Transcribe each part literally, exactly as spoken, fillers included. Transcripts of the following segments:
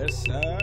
Westside.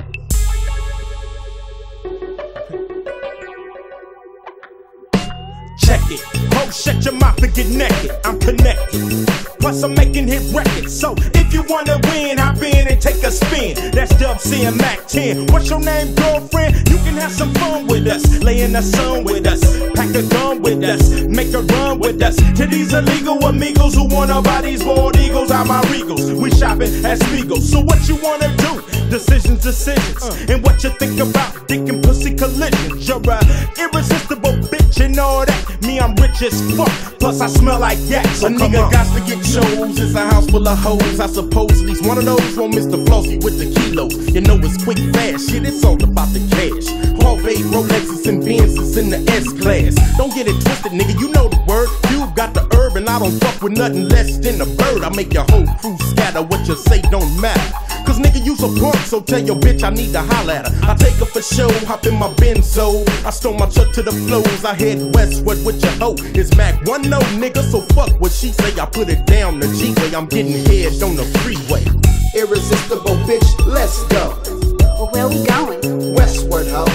Check it. Ho, shut your mouth and get naked. I'm connected. Plus I'm making hit records. So if you wanna win, hop in and take a spin. That's Dub C and Mac ten. What's your name, girlfriend? You can have some fun with us. Lay in the sun with us. Pack a gun with us. Make a run with us. To these illegal amigos who wanna buy these bald eagles out my regals. We shopping at Spiegel. So what you wanna do? Decisions, decisions. Uh. And what you think about dick and pussy collisions. You're a irresistible bitch and all that. Me, I'm rich as fuck. Plus I smell like yak. So a nigga got to get shows. It's a house full of hoes. I suppose at least one of those won't miss the flossy with the kilos. You know it's quick, fast shit. It's all about the cash. Harvey, Rolexes, and Benzes in the S class. Don't get it twisted, nigga. You know the word. You got the herb, and I don't fuck with nothing less than a bird. I make your whole crew scatter. What you say don't matter. Cause nigga, you's a punk, so tell your bitch I need to holler at her. I take her for show, hop in my Benzo. I stole my truck to the flows, I head westward with your hoe. It's Mac one no nigga, so fuck what she say. I put it down the G-way, I'm getting head on the freeway. Irresistible bitch, let's go. Well, where we going? Westward, ho.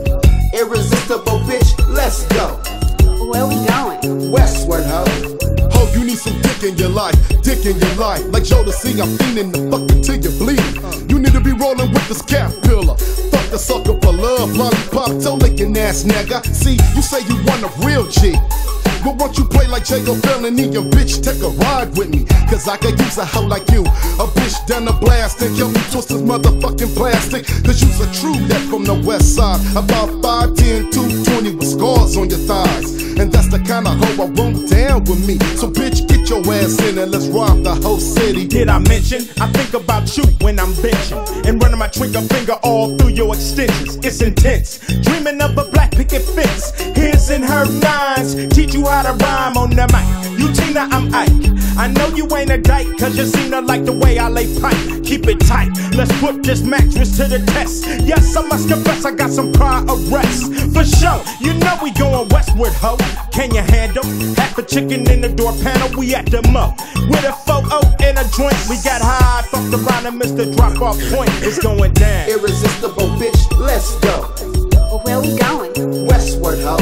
Irresistible bitch, let's go. Well, where we going? Westward, ho. Ho, you need some dick in your life, dick in your life. Like Joe to see, I'm fiending the fuck until you bleed. You need to be rolling with this caterpillar. Fuck the sucker for love, lollipop, toe licking ass nigga. See, you say you want a real G. But won't you play like Jago Felony, your bitch, take a ride with me. Cause I could use a hoe like you. A bitch down the blast and help me twist this motherfucking plastic. Cause you's a true that from the west side. About five ten, two twenty with scars on your thighs. And that's the kind of hoe I want down with me. So bitch, get your ass in and let's rob the whole city. Did I mention? I think about you when I'm benching. And running my trigger finger all through your extensions. It's intense. Dreaming of a black picket fence. His and her nines. Teach you how to rhyme on the mic. You Tina, I'm Ike. I know you ain't a dyke, cause you seem to like the way I lay pipe. Keep it tight, let's put this mattress to the test. Yes, I must confess I got some prior arrests. For sure, you know we going westward, ho. Can you handle half a chicken in the door panel? We at the mo with a photo and a joint. We got high, fucked around and missed the drop off point. It's going down. Irresistible bitch, let's go. Well, where we going? Westward, ho.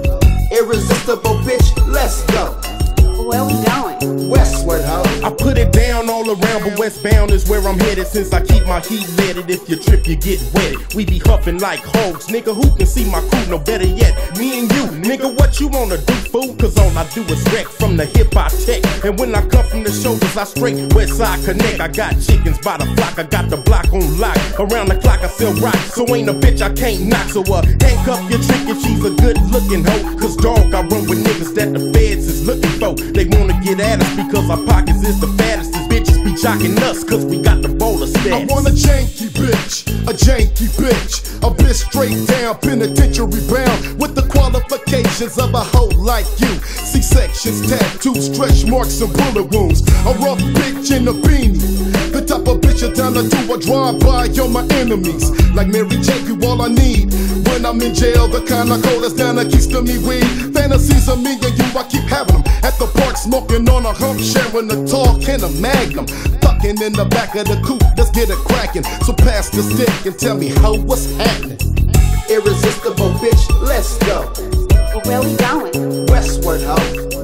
Irresistible bitch, let's go. Well, where we going? Westward, ho. I put it down all around, but westbound is where I'm headed. Since I keep my heat leaded, if you trip, you get wetted. We be huffing like hogs, nigga. Who can see my crew? No better yet, me and you, nigga. What you wanna do, fool? Cause all I do is wreck from the hip hop tech. And when I come from the shoulders, I straight Westside connect. I got chickens by the flock, I got the block on lock. Around the clock, I sell rock, so ain't a bitch I can't knock. So uh, handcuff your chick if she's a good looking hoe. Cause dog, I run with niggas that the feds is looking for. They wanna get at us because our pockets is the fattest. These bitches be jocking us cause we got the bowler stats. I want a janky bitch, a janky bitch. A bitch straight down, penitentiary bound, with the qualifications of a hoe like you. C-sections, tattoos, stretch marks, and bullet wounds. A rough bitch in a beanie. The type of bitch you down to do a drive-by on my enemies. Like Mary J, you all I need. When I'm in jail, the kind of cold that's down to keys to me weed. Fantasies of me and you, I keep having them. At the park, smoking on a hump, sharing a talk and a magnum. Tucking in the back of the coupe, let's get it cracking. So pass the stick and tell me how what's happening. Irresistible bitch, let's go. Well, where we going? Westward, ho.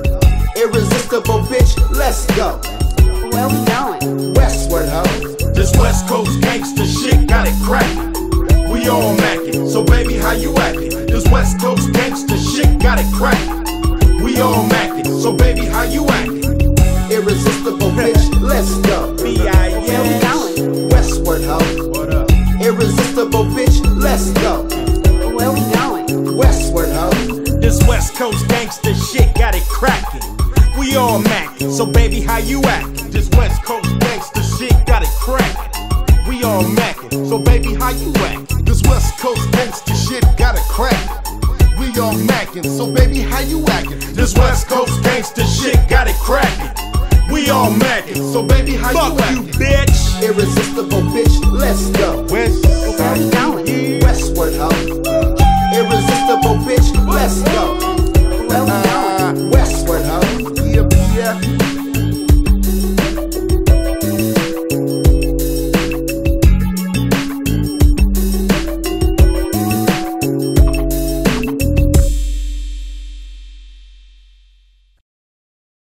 Irresistible bitch, let's go. Well, where we going? Westward, ho. This West Coast gangsta shit got it crackin'. We all mackin', so baby, how you actin'? This West Coast gangsta shit got it crackin'. We all mackin', so baby, how you actin'? Irresistible bitch, let's go. B I Well, where we going? Westward, ho. What up? Irresistible bitch, let's go. Well, where we going? Westward, ho. This West Coast gangsta shit got it crackin'. We all mackin', so baby, how you actin'? This West Coast gangsta shit got it crackin'. We all mackin', so baby, how you actin'? This West Coast gangsta shit got it crackin'. We all mackin', so baby, how you actin'? This West Coast gangsta shit got it crackin'. We all mackin', so baby, how Fuck you actin'? you, bitch. Irresistible bitch, let's go. West Well, where we going? Westward, ho. Irresistible bitch, let's go.